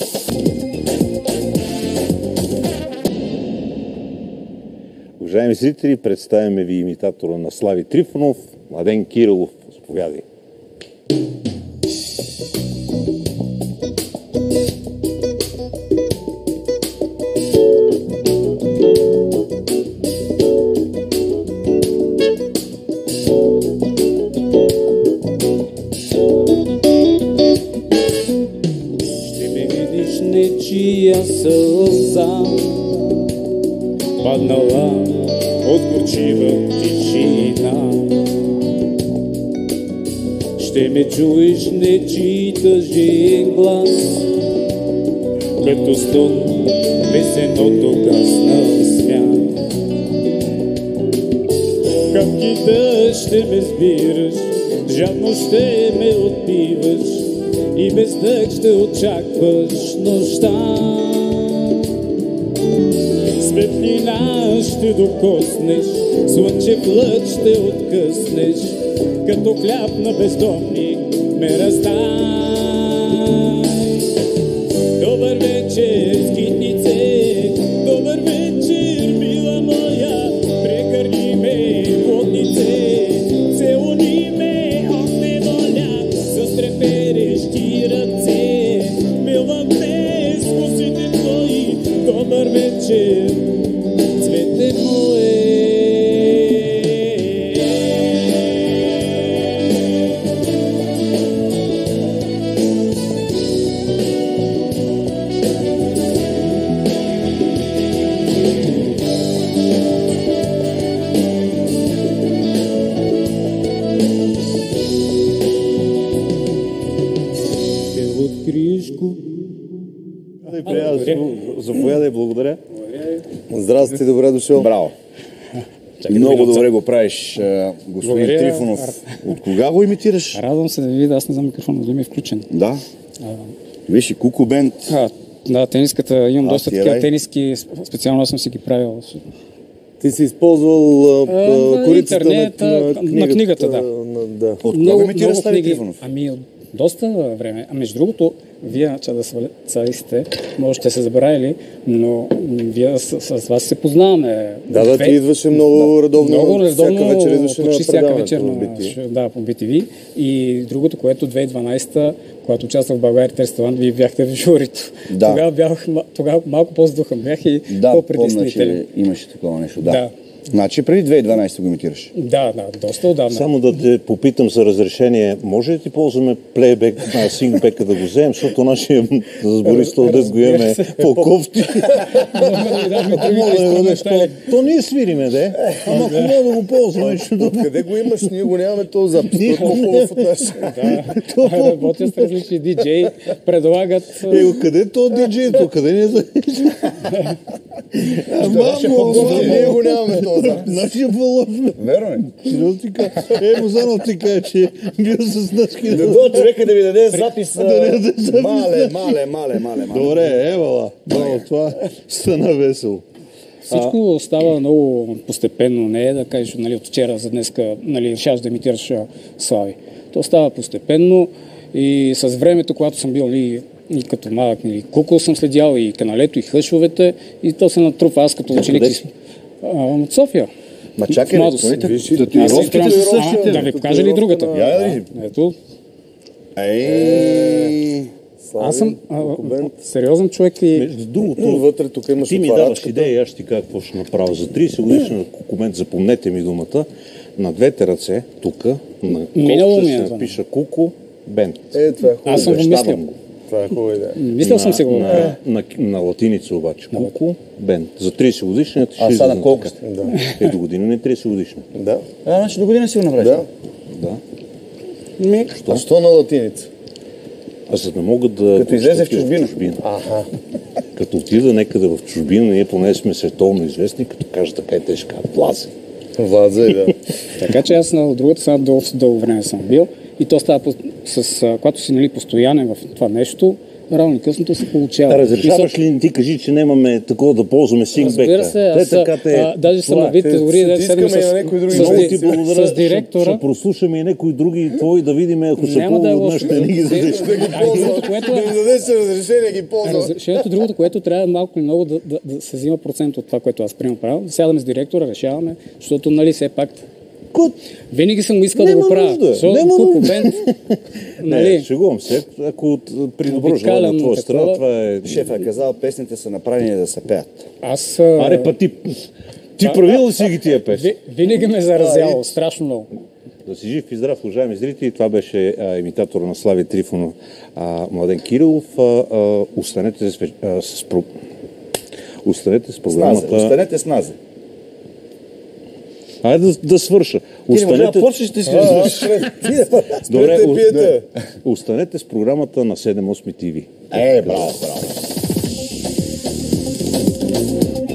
Уважаеми зрители, представяме ви имитатора на Слави Трифонов, Младен Кирилов. Заповядай. Ще ме видиш нечия сълза, паднала от горчива тишина. Ще ме чуеш нечий тъжен глас, като стон песеното гаснал смях. Капките ще ме сбираш, жадно ще ме отпиваш и без дъх ще очакваш нощта. Светлина ще докоснеш, слънчев лъч ще откъснеш, като хляб на бездомник ме раздай. Добър вечер, скитнице, добър вечер, мила моя, прегърни ме, воднице, целуни ме, още моля, с треперещи ръце, милвам те с косите твои, добър вечер, цвете мое. Заповядай, благодаря. Здрасти, добре дошъл. Браво. Много добре го правиш, господин Трифонов. От кога го имитираш? Радвам се да ви видя, аз не знам микрофона, дали ми е включен. Да. Виж и Куку Бенд. Да, тениската, имам доста ти е такива рай. тениски, специално аз съм си ги правил. Ти си използвал корицата интернет, на книгата, да. Да. От кога Много имитираш Слави книги. Трифонов? Ами от доста време. А между другото, вие, че да сте, може сте се забравили, но вие с вас се познаваме. Да, ти идваше много редовно. Много редовно, всяка вечер идваше почти на всяка вечер предаването в BTV. да, по BTV. И другото, което 2012-та, когато участвах в България ресторан, вие бяхте в журито. Да. Тогава малко по-здухан бях и Да, помня, по-притеснителен. че имаше такова нещо. Да. Да. Значи преди 2012 го имитираш. Да, доста отдавна. Само да те попитам за разрешение. Може ли ти ползваме плейбек на сингбека да го вземем, защото нашия сбористел да го имаме по-кофти. То ние свириме, де. Ама ако мога да го ползваме, ще да... Къде го имаш? Ние го нямаме този запис. Той е по-хубав от нашия. Работя с различни диджеи, предлагат... Къде е то диджейто? Къде не за... Ние го нямаме този запис. Нашия по-лошо. Верно ли? Музанов ти каже, че бил с нашки... Не до човека да ви даде запис. Мале. Добре, евала. Браво, това стана весело. Всичко става много постепенно, не е да кажеш от вчера за днеска решаваш да имитираш Слави. То става постепенно и с времето, когато съм бил и като малък, Куко съм следял, и Каналето, и Хъшовете, и то се натрупва. Аз като ученик от София. Ма чакай, татуировките са същите. Да ви покажа ли другата? Ето. Аз съм сериозен човек и... Между другото, вътре тук имаш ти ми даваш идея, аз ще ти кажа какво ще направя. За 30 годишна Кукубент, запомнете ми думата, на двете ръце, тук, на кофта ще напиша Куку Бент. Това е хубаво. Аз съм го мислил. Това е хубава идея. Мислил съм си го. На латиница обаче. Куку Бент. За 30 годишната ще сега на колко сте? До година не 30 годишна. Да. Значи до година си го направиш. Да. Що? Що на латиница? За да могат да... Като излезе в чужбина. Като отида някъде в чужбина, ние поне сме световно известни, като кажа така и те ще кажат Влазе, да. Така че аз на другата страна дълго време съм бил и то става когато си постоянен в това нещо, рано или късно се получава. Разрешаваш ли ти кажи, че нямаме такова да ползваме синкбека? Разбира се, даже съм на вид дори да седем с директора. Ще прослушаме и някои други твои да видим, ако са по-веднъж ще ни ги задеш. Да ги ползва. Да им дадеш разрешение, ги ползва. Разрешението, другото, което трябва малко или много да се взима процент от това, което аз приемам правилно. Сядаме с директора, решаваме, защото нали все пак винаги съм искал да го правя. Не, шегувам се. Ако при добро желание от твоя страна, това е... Шефът е казал, песните са направени да се пеят. Аре, па ти правил ли си ги тия песни? Винаги ме заразяло, страшно много. Да си жив и здрав, уважаеми зрители. Това беше имитатор на Слави Трифонов, Младен Кирилов. Останете с програмата... Останете с нас. Айде да свърша. Добре, останете с програмата на 7/8 TV. Браво.